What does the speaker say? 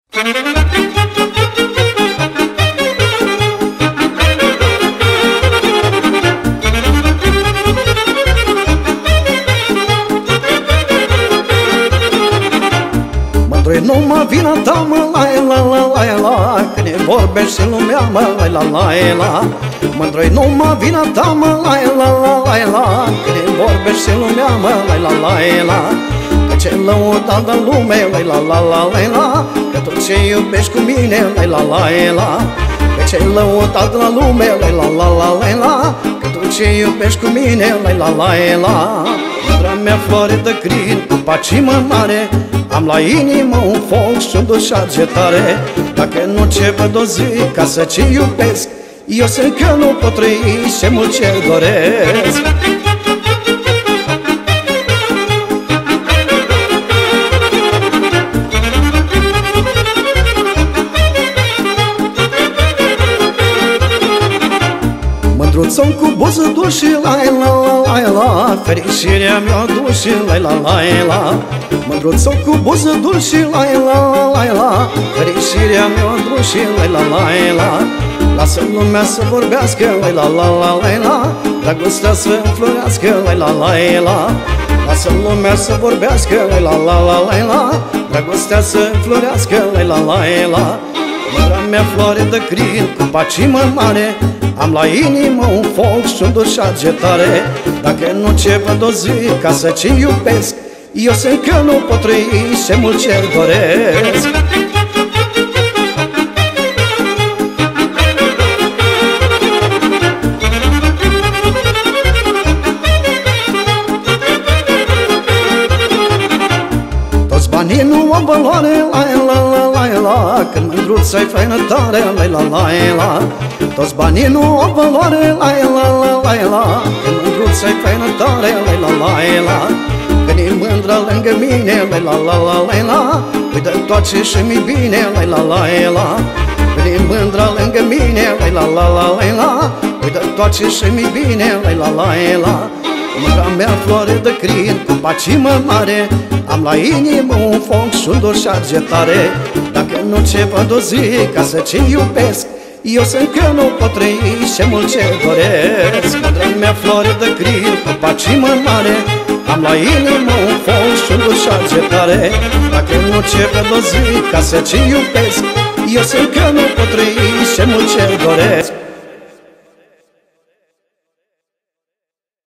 Mândru-i numai vina ta, mă, la, când ne vorbești în lumea, mă, la. Mândru-i numai vina ta, mă, la, când ne vorbești în lumea, mă, la. Că ce lăudat în lume, la, că tot ce iubești cu mine, la. Că ce lăudat în lume, la, că tot ce iubești cu mine, la. Mândra mea floare de crin, cu pacimă mare, am la inimă un foc și un dușarge tare. Dacă nu ce văd o zi ca să ce iubesc, eu sunt că nu pot trăi și mult ce doresc. Mândruț-o cu buză dulce, la, fericirea mea dulce, la. Mândruț-o cu buză dulce, la, fericirea mea dulce, la. Lasă lumea să vorbească, la, dragostea să înflorească, la. Lasă lumea să vorbească, la, dragostea să înflorească, la. Mândra mea floare de crin, cu pacimă mare, am la inimă un foc și un dușarge tare. Dacă nu ce văd o zi ca să ce iubesc, eu sunt că nu pot trăi și mult ce doresc. Toți banii nu au valoare, la, când mândruța-i faină tare, la. Toți banii nu au valoare, la, când mândruța-i faină tare, la. Când e mândră lângă mine, la, uite toate și mi bine, la. Când e mândră lângă mine, la, uite toate și mi bine, la. Mândra mea floare de crin, cu pacimă mare, am la inimă un foc și un dușarge tare. Dacă nu ce văd o zi ca să ce iubesc, eu sunt că nu pot trăi și mult ce doresc. Mândra mea floare de crin, cu pacimă mare, am la inimă un foc și un dușarge tare. Dacă nu ce văd o zi ca să ce iubesc, eu sunt că nu pot trăi și mult ce doresc.